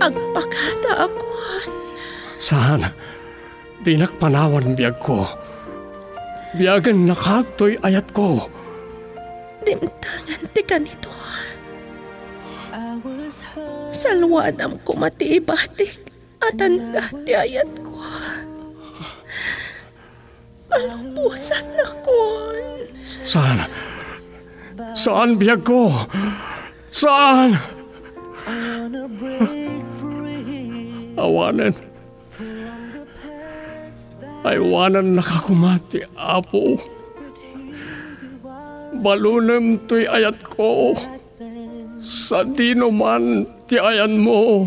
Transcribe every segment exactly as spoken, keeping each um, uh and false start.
agpakada akon. Saan? Di nakpanawan biyag ko. Biyagan nakatoy ayat ko. Dimtangan ti kanito. Salwadam ko matiibatik at anda ti ayat ko. Palumpusan na kon. Saan? Saan biyag ko? Saan? Awanan. Aywanan nakakumati, Apo. Balunem to'y ayat ko. Sa dino man ti ayan mo.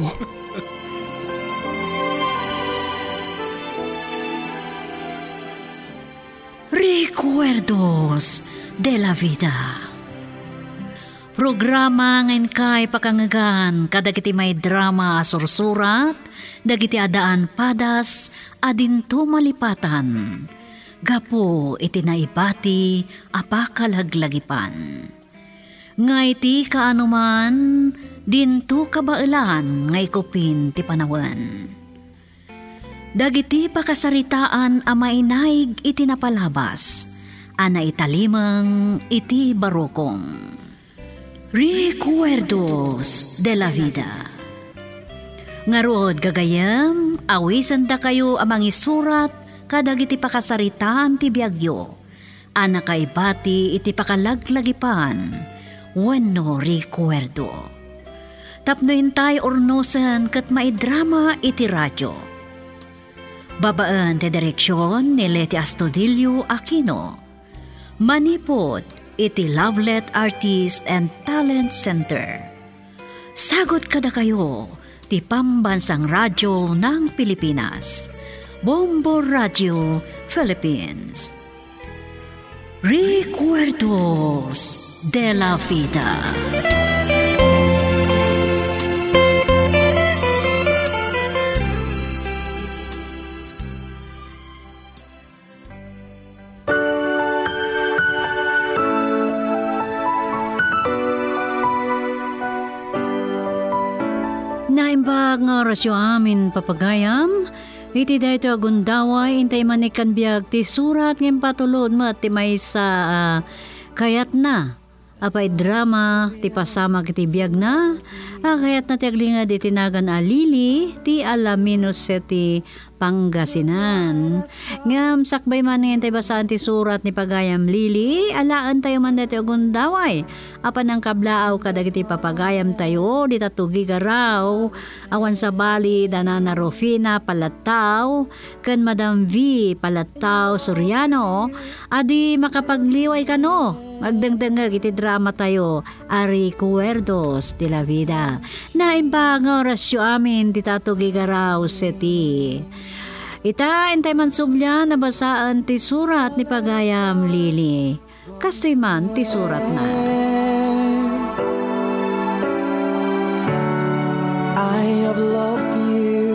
Recuerdos de la Vida. Programa ngayon kay pakangagan kadagiti may drama sursurat, dagiti adaan padas, adinto malipatan. Gapo iti naibati apakalaglagipan. Ngay ti kaanuman, dinto kabailan ngay kupin ti panawan. Dagiti pakasaritaan a mainaig iti napalabas, ana italimang iti barokong. Recuerdos de la Vida. Ngarod gagayam, awisan da kayo amang isurat kadagiti pakasaritaan ti biagyo. Ana kay bati iti pakalaglagipan, wenno recuerdo. Tapno intay ornosan kat maidrama iti radyo. Babaan ti direksyon ni Leti Astudillo Aquino. Manipod iti Lovelet Artist and Talent Center. Sagot kada kayo ti Pambansang Radyo ng Pilipinas. Bombo Radio Philippines. Recuerdos de la Vida. Naimbag nga orasyo amin papagayam, iti dayto agundaway, intay manikan biag ti surat ng patulod mo at ti may sa uh, kayat na. Apay drama, ti pasama kiti biag na, ah, kayat na ti aglinga di tinagan alili, ti Alaminos City, Pangasinan. Ngam sakbay man ngayon tayo basaan ti surat ni Pagayam Lili, alaan tayo man dati agundaway. Apan ang kablaaw kadagiti papagayam tayo, di tatugi garaw, awan sa bali, Danana Rufina Palataw, kan Madam V Palataw Soriano, adi makapagliway ka no, magdangdangag iti drama tayo, Ari Recuerdos de la Vida. Naimbang orasyo amin, di tatugi garaw seti. Ita, intay man sumya, nabasaan ti surat ni Pagayam Lili. Kastoy man ti surat na. I have loved you.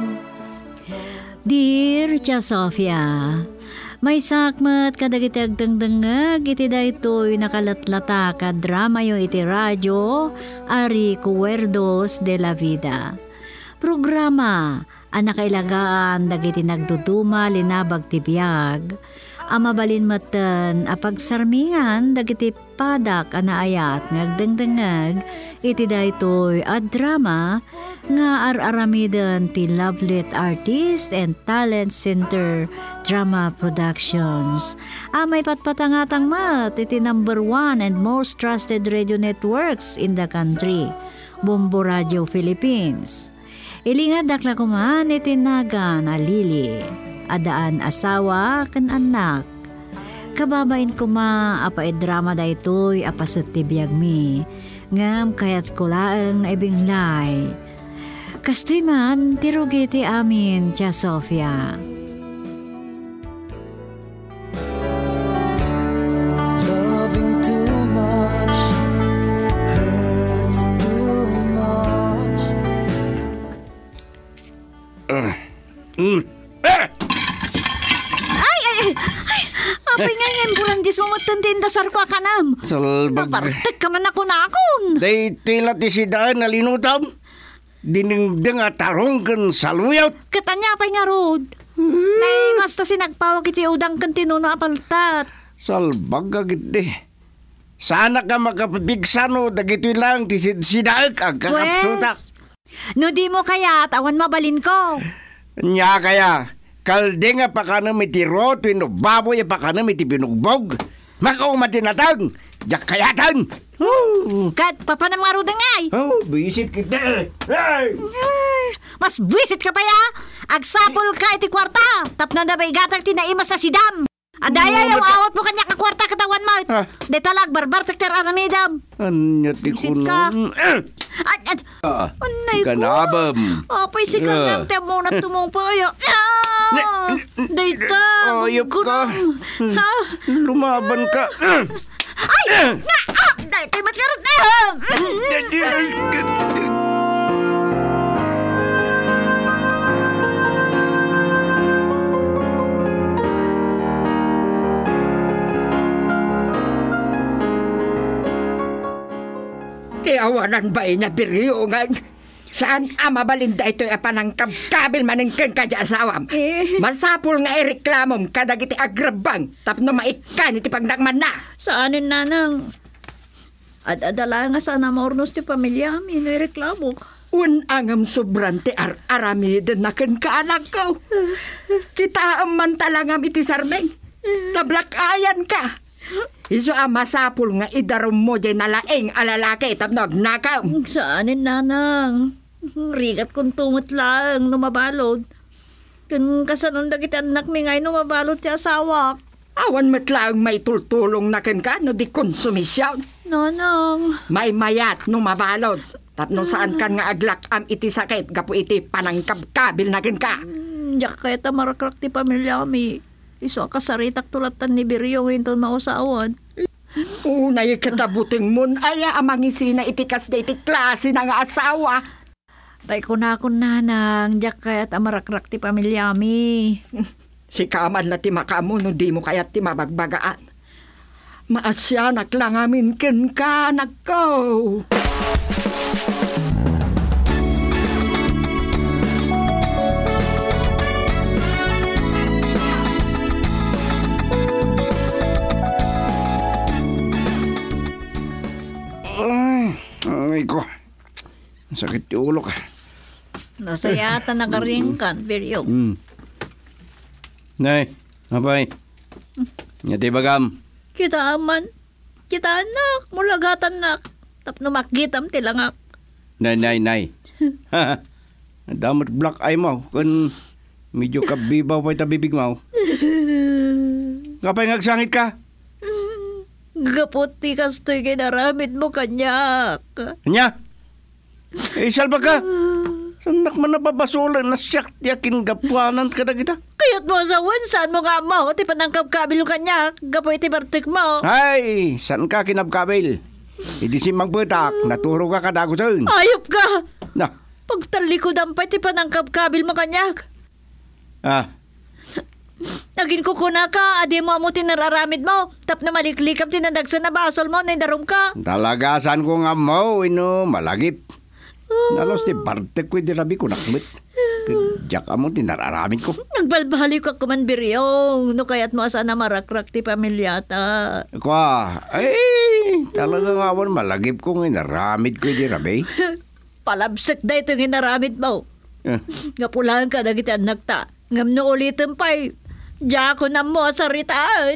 Dear Tia Sofia, may sakmat kadagiti agdangdangag iti daytoy nakalatlata ka drama yo iti radyo, Ari Recuerdos de la Vida. Programa anak kailagaan dagiti nagduduma linabag ti biag, amabalin matan apagsarmingan dagiti padak anaayat ngagdangdangag iti daytoy a drama nga ar-aramidan ti Lovelet Artist and Talent Center Drama Productions. Amay patpatangatang mat iti number one and most trusted radio networks in the country, Bombo Radio Philippines. Ilingad dakla kuman itinaga na Lili, adaan asawa kan anak. Kababain kuma apa drama da ito'y apasot ti biyag mi, ngam kayat kulaang ibinglay. Kastoy man tirugi ti amin, Tia Sofia. Mm. Ah! Ay, ay, ay, apay nga yan, bulandis mo matuntin dasar ko akanam. Salbag. Napartek ka man ako na akon. Day tila ti si daan na linutam. dinengdeng at tarong kan saluyot. Katanya pa'y nga rod. Nay, mas ta sinagpawag iti udang kan tinuno apaltat. Salbag agit de. Sana ka makapabigsano, dagito'y lang, tisidaag ang kakapsutak. Pwes, no di mo kaya, awan mabalin ko. Nya kaya, kalde nga pa ka na iti roto, baboy pa ka na iti binugbog. Makaw matinatang, yak kayatan. Oh. Kat, papanam nga rod ngay. Oh, bisit kita. Hey! Mas buwisit ka pa ya. Agsapol ka iti kwarta. Tapno na ba'y gatag tinaima sa sidam. Adaya yung awat mo kanya ka kwarta katawan mo. Ah. Detalag barbar tekter aramidam. Anya ti Bisit kuno. ka. At, at, Ah, anay ko. kanabam. Apay si ka Ah. lang tiyan mo na tumungpaya. Ah! Dayta. Ayop ka. Ha? Lumaban ka. Ay! Nga! Ah! Dayta matkarot na. Tiawanan ba na biryungan? Saan ama balinda ito apanang kabkabil maningkan ka di asawam? Eh. Masapul nga ireklamom kadag iti agrabang tapno maikan iti pagdakman na. Saanin nanang? Ad-adala nga sana maurnos ti pamilya mi no reklamo. Un angam sobrante ar aramiden na ken kaanak ko. Kita ang mantalangam iti sarmeng. Nablakayan ka. Iso ang masapul nga idarom mo dyan nalaeng alalaki tapno agnakaw. Saanin nanang? Rigat kong tungot lang numabalod. Kun kasanon dagiti anak mi ngay numabalod ti asawa. Awan matlaang may tultulong na ken ka no di konsumisyon. Nanang. May mayat no mabalod. Tapno saan kan nga aglak am iti sakit gapu iti panangkabkabil na ken ka. Diyak kaya tamarakrak ti pamilya mi. Iso kasaritak tulatan ni Biryong hinton mausawan. Unay katabuting mun aya amang isina itikas da iti klase na nga asawa. Tay ko na akong nanang. Diyak kaya tamarakrak ti pamilya mi. Si kaman na ti makamo no di mo kayat ti mabagbagaan. Maasyanak lang amin ken ka nagko. Ay ko. Sakit ti ulo ka. Nasayata nagaringkan, Biryong. Hmm. Nay, apay. Nyati bagam. Kita aman. Kita anak. Mulagatan nak. Tapno makgitam tilangak. Nay, nay, nay. Damat black eye mo. Kan medyo kabibaw pa itabibig mo. Kapay ngagsangit ka. Gaputi kastoy kinaramid mo kanyak. Anya? Eh, salba ka. Sanak man napabasulan na siyak yakin gapuanan ka na kita. Kayat mo sa saan mo nga mo? Ti panangkap kabil yung kanyak. Gapoy ti bartik mo. Ay, saan ka kinabkabil? Hindi si magbutak, naturo ka kadagusan. Ayop ka! Na, Pagtalikod ang pati panangkap kabil mo kanyak. ah, Naging kukuna ka, adi mo mo tinararamid mo. Tap na maliklikam tinadagsan na basol mo, naidarom ka. talaga saan ko nga mo, ino, malagip. Nalos ti bartek ko di rabi ko nakmit. Kadyak mo, tinararamid ko. Nagbalbali ka kuman Biryong. No kaya't mo asa na marakrak ti pamilyata. Kwa, ay, talaga nga awan malagip ko nga naramid ko di rabi. Palabsik da ito yung inaramid mo. Eh, Ngapulaan ka na kita nagta. Ngam no ulitin pa'y. Diya ko na mo sa ritaan.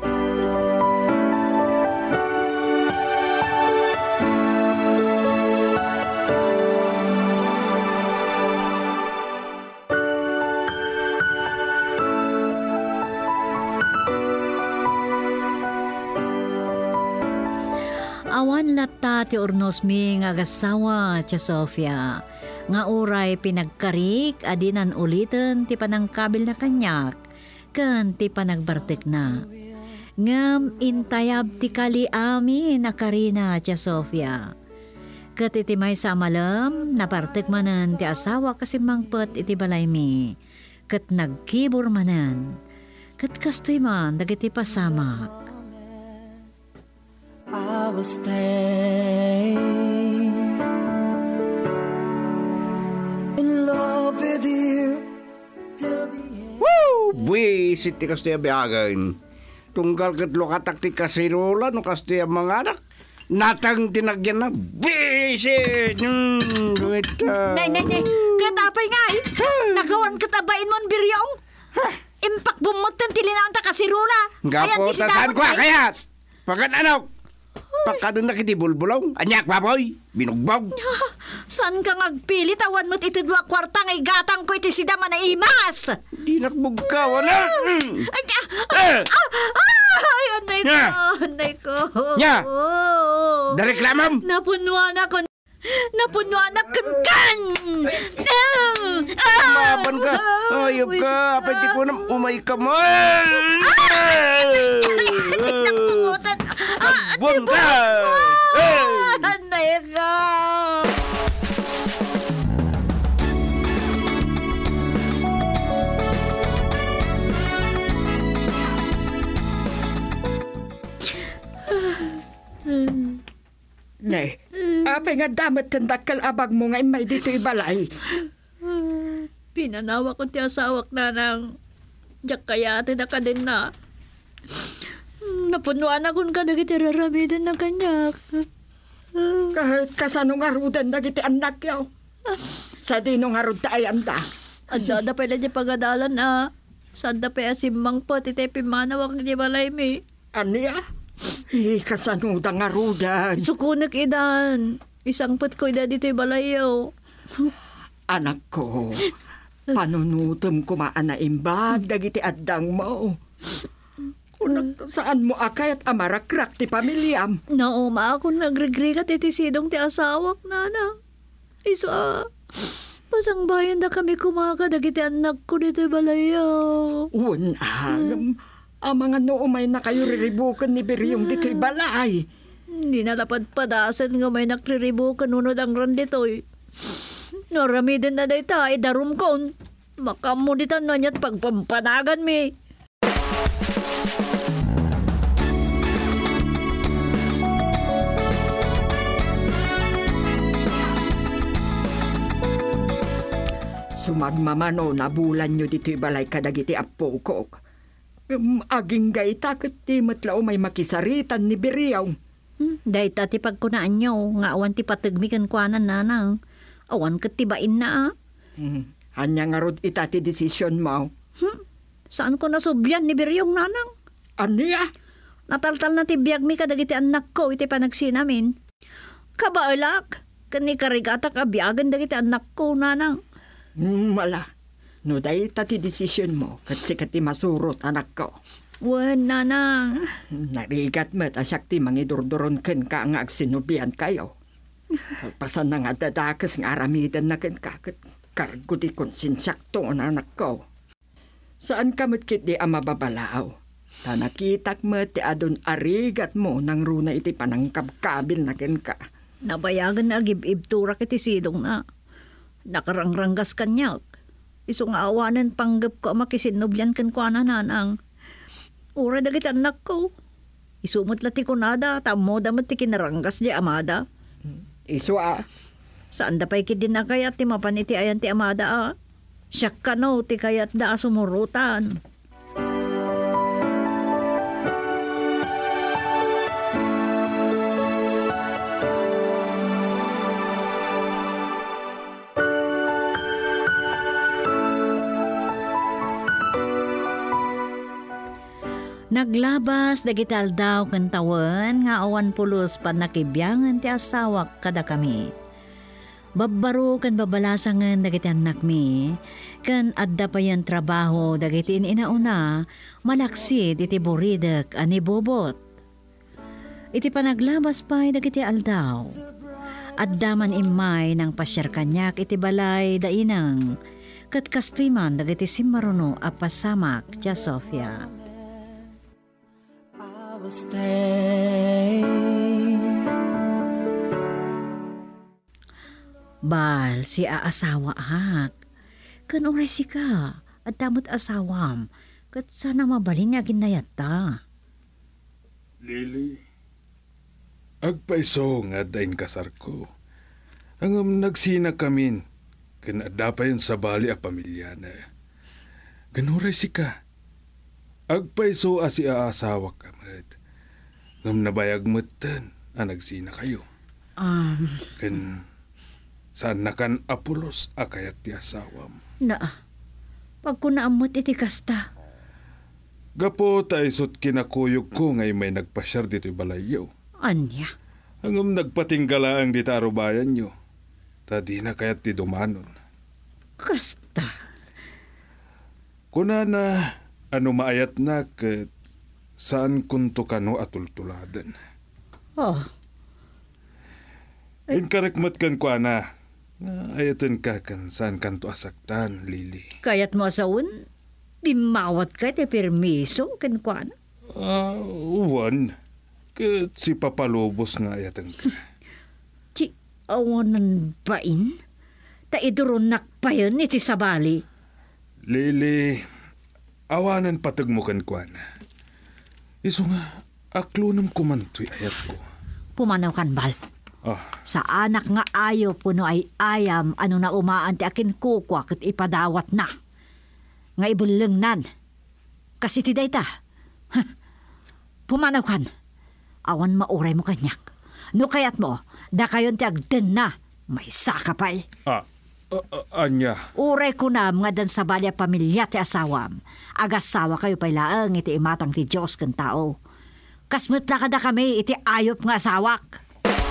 Awan lata ti urnos mi nga gasawa ti Sofia. Nga uray pinagkarik adinan ulitin ti panangkabil na kanyak. Kan ti panagbartek na. Ngam intayab ti kali amin na karina ti Sofia. Kat iti may sa malam, napartek manan ti asawa kasi mangpet iti balay mi. Kat nagkibur manan. Kat kastoy man dagiti pasamak. I will stay visit ti kastoy biyagan. Tunggal kat lokatak ti kasirola no kastoy mga anak. Natang tinagyan na visit. Hmm, ita. Nay, nay, nay. Katapay nga eh. Nakawan katabain mo ang biryong. Impak bumutan tilinaon ta kasirula. Gapo, tasaan ko kaya. Pagan anok. Pakadun na kiti bulbulong. Anyak baboy. Binugbog. Saan ka ngagpili? Tawan mo't itidwa kwarta ngay gatang ko iti sidama na imas. Di nakbugkaw na. Ay, ah, ah, ah, ay, anay ko, anay ko. Nya. Dareklamam. Napunwan ako. Napunwan ako kan. Maban ka. Ayop ka. Pwede ko na umay ka mo. Napungutan. Buwan ka. Anay ka. Nay, apay nga damat tandakal abag mo nga may dito ibalay. Pinanawa ko ti asawak na nang jak kaya ati na ka din na. Napunuan akong ka nagitiraramidan ng kanyak. Kahit kasanong arudan na giti anak yaw. Sa dinong arud ta ay anda. Anda da pala di pagadalan na. Sanda pa asimang po ti tepi manawak ni balay mi. Ano ya? Eh, kasanudang arudan. Sukunak idan. Isang pat ko ida dito'y balayaw. Anak ko, panunutom kumaan na imbag dagiti addang mo. Kung saan mo akay at amarakrak ti pamilyam. Nauma ako nagregregat iti sidong ti asawak nana. Iso ah. Pasang bayan na kami kumaka dagiti anak ko dito'y balayaw. Unang, ang mga noomay na kayo riribukan ni Biryong dito'y balay. Hindi na lapad-padasan nga may nakriribukan unod ang ran dito'y. Naramidin na day ta, idarum kon. Makamuditan na niya't pagpampanagan mi. Sumagmamano na bulan nyo dito'y balay kadagiti apo ko. Um, aging gay takot ti matlao may makisaritan ni Biriyaw. Hmm, dahil tati pagkunaan nyo, nga awan ti patagmikan kuanan nanang. Awan kat tibain na ah. Hmm. Hanya nga rod itati desisyon mo. Hmm? Saan ko nasubyan ni Biryong nanang? Ano ya? Nataltal na ti biyag mi kadagiti anak ko iti panagsinamin. Kabaalak, kani karigatak abiagan dagiti anak ko nanang. Hmm, wala. No, dahil tati desisyon mo, kat sikati masurot anak ko. Wan, nanang. Narigat mo, tasyak ti mangidurduron ken ka nga agsinubian kayo. Kalpasan na nga dadakas nga aramidan na ken kakit kargo di konsensyak to ang anak ko. Saan ka matkit di ang mababalaaw? Ta nakitak mo ti adon arigat mo nang runa iti panangkabkabil na ken ka. Nabayagan na agib-ibtura kiti sidong na. Nakarangrangas kanyak. Iso nga awanan panggap ko makisinubyan kan ko nanang. Ura dagiti anak ko. Isumot lati ko nada, tamo damat ti kinaranggas di amada. Iso ah. Saan da pa'y kidin na kayat ti mapaniti ayan ti amada ah. Siyak ka no, ti kayat da sumurutan. Naglabas dagital daw kantawan nga awan pulos pan nakibyangan ti asawak kada kami. Babbaro kan babalasangan dagiti anak mi, kan adda pa yan trabaho dagiti inauna, malaksid iti buridek ani bobot. Iti panaglabas pa'y dagiti aldaw. Adda man imay ng pasyar kanyak iti balay dainang, kat kastiman dagiti simaruno a pasamak tia Sofia. I will stay. Bal, si aasawa hak. Kan oray si ka, at damot asawam, kat sana mabalin niya ginayat ta. Lili, agpaiso nga dain kasar ko. Ang um, nagsina kamin, kan adapayan sa bali a pamilya na. Ganuray si ka. Agpaiso asi aasawa ka, mat. Ngam nabayag matan, anagsina kayo. Um, Kan, saan na kan Apolos akayat ti asawam. na, pag kunaamot iti kasta. Gapo taisot kinakuyog ko ngay may nagpasyar dito'y balayaw. Anya, Hanggang nagpatinggala ang di tarubayan nyo. Tadi na kayat ti dumanon. kasta. Kuna na ano maayat na kat saan kunto kano atultuladan. Oh, Inkarikmat kan kwa na. Ayatan ka kan saan kanto asaktan, Lili. kaya't mo asaun, di mawat ka ti permiso, kinkwan. Ah, uwan. Kat si Papalobos nga ayatan ka. Ti, awanan bain? Ta iduron nakpayon iti sabali. Lili, awanan patag mo kan kwa na. Iso nga, aklunam kumantoy ayat ko. Pumanaw kan bal. Ah, Sa anak nga ayo puno ay ayam ano na umaan ti akin kukwa ket ipadawat na. Nga ibuleng nan. Kasi ti dayta. Huh. Pumanaw kan. Awan mauray mo kanyak. No kayat mo, da kayon ti agden na. May saka pa'y. ah, ah, ah, anya. Uray ko na mga dan sa balya pamilya ti asawam. Agasawa kayo pa'y laang iti imatang ti Diyos kan tao. Kasmet la kada kami iti ayop nga asawak.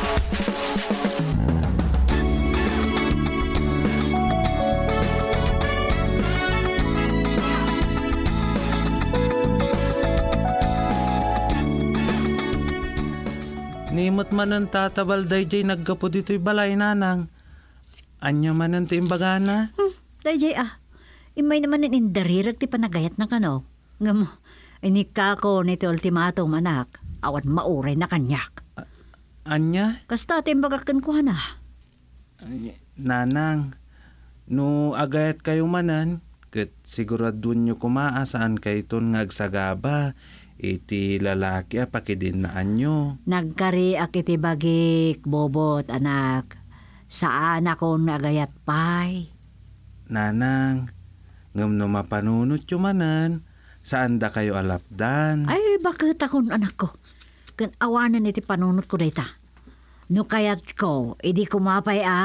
Nimot man ang tatabal dayjay naggapo dito'y balay nanang. Anya man ang tiimbagana. Hmm, dayjay ah. Imay naman ang indarirag ti panagayat na kano. Ngam, inika ko niti ultimatum anak. Awan mauray na kanyak. Anya? Kasta timbagakan ko na. Nanang, no agayat kayo manan, ket siguradun nyo kumaa saan kayo ton ngagsagaba. Iti lalaki a pakidinaan nyo. Nagkari ak iti bagik, bobot anak. Saan ako nagayat pay? Nanang, ngam no mapanunot nyo manan, saan da kayo alapdan? Ay, bakit akong anak ko? Kan awanan iti panunot ko dayta. No kayat ko, idi kumapay ah.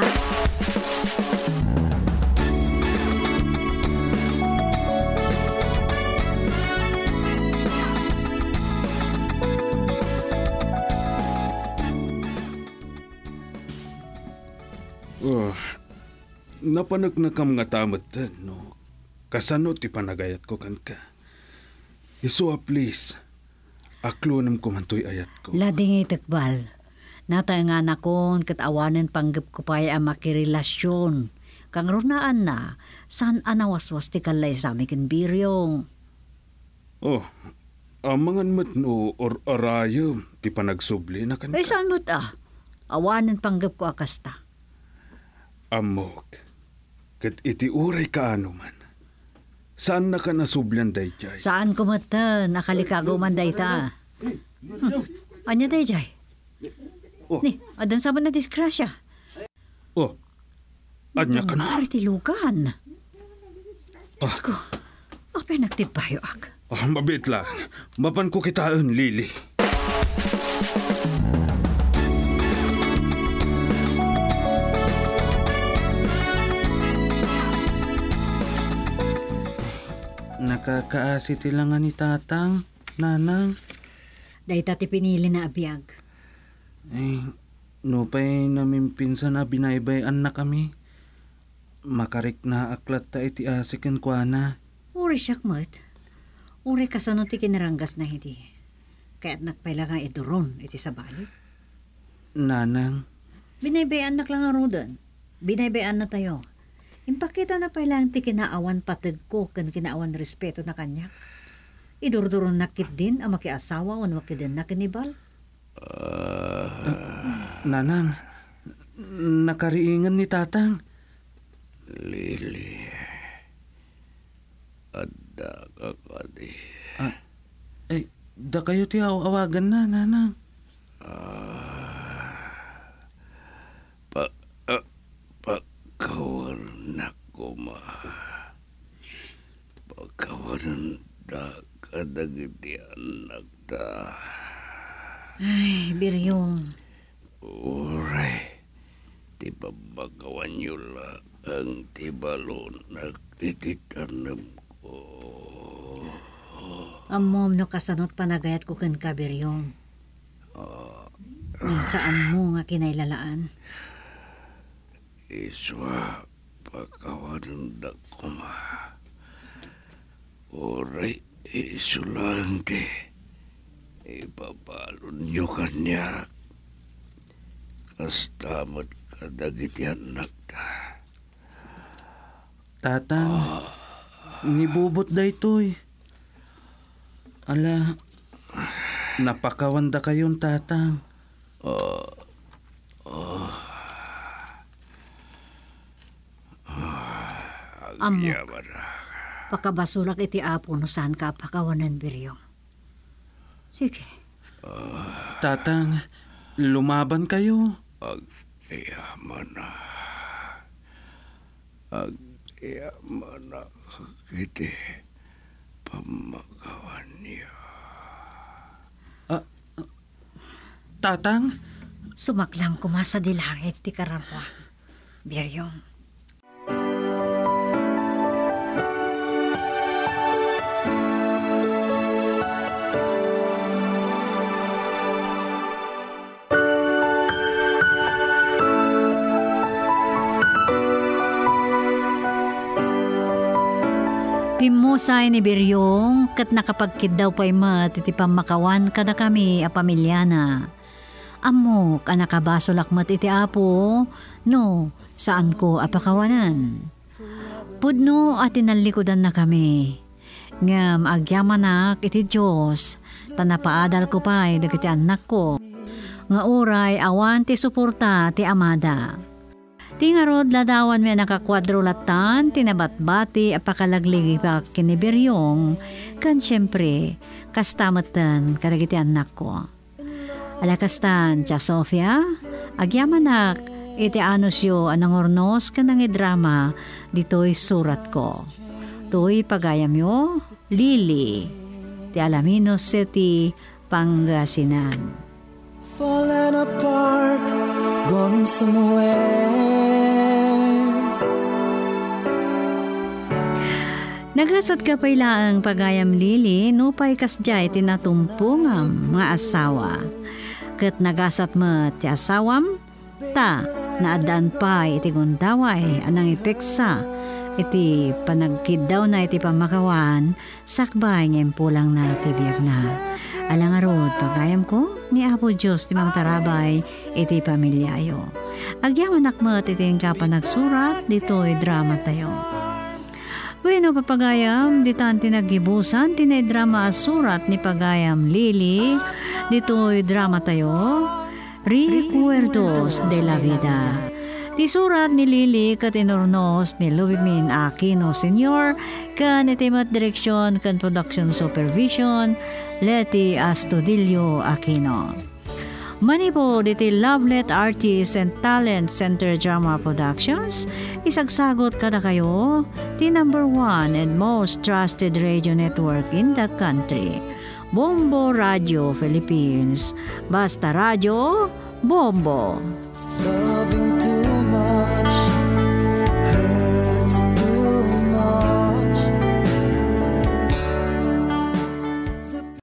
Oh, napanagnakam nga tamat din, no? Kasano ti panagayat ko kan ka. Iso a please, aklonam ko mantoy ayat ko. Lading itakbal. Natay nga nakon kat awanan panggap ko pa'y ang makirelasyon. Kang runaan na, saan anawaswas ti kalay sa amikin biryong. Oh, amangan mat no or arayo, ti panagsubli na kan Ay, ka. saan mo't ah? Awanan panggap ko akasta. Amok, kat iti uray ka ano man. Saan na ka nasublan dayjay? Saan kumata? Nakalikago man dayta. Hmm. Anya dayjay? Oh. Ni, adan sa man na disgrasya. Oh, anya ka na. Ari tilugan. Diyos ko, apay nagtibayo ak. Ah, mabit lang. Mapan ko kitaan, Lili. Nakakaasi lang nga ni tatang, nanang. Dayta ti pinili na abiyag. Eh, no pa'y namin pinsan na binaybayan na kami. Makarik na aklat ta iti asikin kwa na. Uri siyak mat. Uri kasano ti kinaranggas na hindi. Kaya't nakpaila nga iduron iti sa bali. Nanang, Binaybayan nak lang ang doon. Binaybayan na tayo. Impakita na pa lang ti kinaawan patid ko kan kinaawan respeto na kanyak. Idurduron nakit din ang makiasawa o wakit din na kinibal. nanang, nakariingan ni tatang. Lili, ada ka kadi. Ah, eh, da kayo ti awagan na, nanang. Pa, uh, pagkawan na ko ma. Pagkawanan da ka kadagiti anak ta. Ay, Biryong. Uray, ti babagawan nyo la ang tibalo nagtititanam ko. Amom no kasanot panagayat ko kan ka, Biryong. Nang saan mo nga kinailalaan? Iswa, pagkawanan da kuma. Uray, isulang di. Ipabalon nyo kanya. Kastamot kadagiti anak ta. Tatang, nibubot da ito'y. Ala, napakawanda kayon, tatang. Oh, oh. Amok, pakabasulak iti apo no saan ka pakawanan, Biryong. Sige. Tatang, lumaban kayo. Agyaman na. Agyaman na kiti pamagawan niya. Tatang? Sumaklang kumasa di langit ti kararwa, Biryong. Pimusay ni Biryong, kat nakapagkid daw pa'y mat, iti pamakawan ka na kami, a pamilyana. Amok, a nakabasolak mat iti apo, no, saan ko apakawanan. Pudno at tinalikodan na kami. Ngam, agyamanak iti Diyos, tanapaadal ko pa'y dagiti anak ko. Nga uray, awan ti suporta ti amada. Tingarod ladawan may nakakwadrolatan, tinabatbati apakalaglig pa kinibiryong, kan siyempre, kastamatan karagiti anak ko. Alakastan, Tia Sofia, agyamanak, iti anusyo anang ornos ka nang idrama, dito'y surat ko. To'y pagayam yo, Lily, ti Alaminos City, Pangasinan. Fallen apart, gone somewhere. Nagasat ka pa'y laang pagayam, Lili, no pa'y kasjay tinatumpungam nga asawa. Kat nagasat mo ti asawam, ta naadaan pa iti gundaway anang ipeksa iti panagkid daw na iti pamakawan sakbay ngayon pulang na tibiyag na. Alang arod pagayam ko ni Apo Diyos ti mga tarabay iti pamilyayo. Agyaman akmat iti ka pa nagsurat dito'y drama tayo. Bueno, papagayam, ditan tinagibusan, tinay-drama surat ni Pagayam Lili, dito'y drama tayo, Recuerdos de la Vida. Di surat ni Lili katinornos ni Luimin Aquino Senior, kan itimat direksyon kan production supervision, Leti Astudillo Aquino. Manipo diti Lovelet Artists and Talent Center Drama Productions, isagsagot kada kayo, the number one and most trusted radio network in the country, Bombo Radio Philippines. Basta Radio, Bombo.